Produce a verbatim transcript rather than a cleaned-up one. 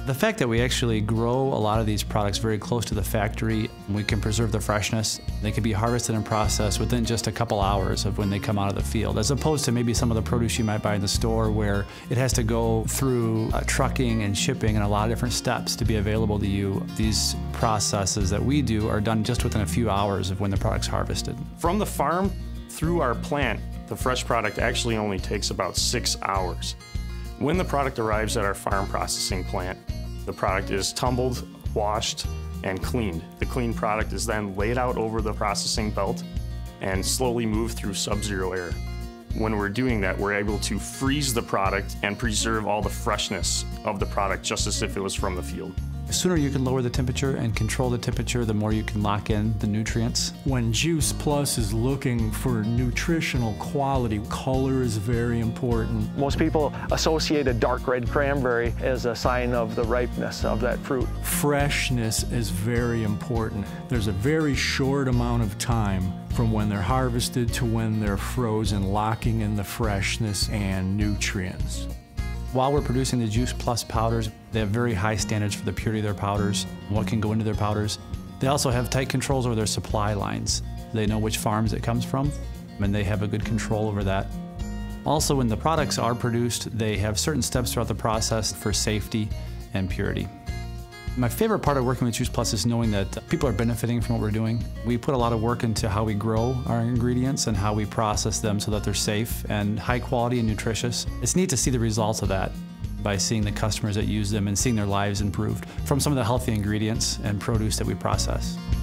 The fact that we actually grow a lot of these products very close to the factory, we can preserve the freshness. They can be harvested and processed within just a couple hours of when they come out of the field, as opposed to maybe some of the produce you might buy in the store where it has to go through uh, trucking and shipping and a lot of different steps to be available to you. These processes that we do are done just within a few hours of when the product's harvested. From the farm through our plant, the fresh product actually only takes about six hours. When the product arrives at our farm processing plant, the product is tumbled, washed, and cleaned. The cleaned product is then laid out over the processing belt and slowly moved through sub-zero air. When we're doing that, we're able to freeze the product and preserve all the freshness of the product just as if it was from the field. The sooner you can lower the temperature and control the temperature, the more you can lock in the nutrients. When Juice Plus is looking for nutritional quality, color is very important. Most people associate a dark red cranberry as a sign of the ripeness of that fruit. Freshness is very important. There's a very short amount of time from when they're harvested to when they're frozen, locking in the freshness and nutrients. While we're producing the Juice Plus powders, they have very high standards for the purity of their powders, what can go into their powders. They also have tight controls over their supply lines. They know which farms it comes from, and they have a good control over that. Also, when the products are produced, they have certain steps throughout the process for safety and purity. My favorite part of working with Juice Plus is knowing that people are benefiting from what we're doing. We put a lot of work into how we grow our ingredients and how we process them so that they're safe and high quality and nutritious. It's neat to see the results of that by seeing the customers that use them and seeing their lives improved from some of the healthy ingredients and produce that we process.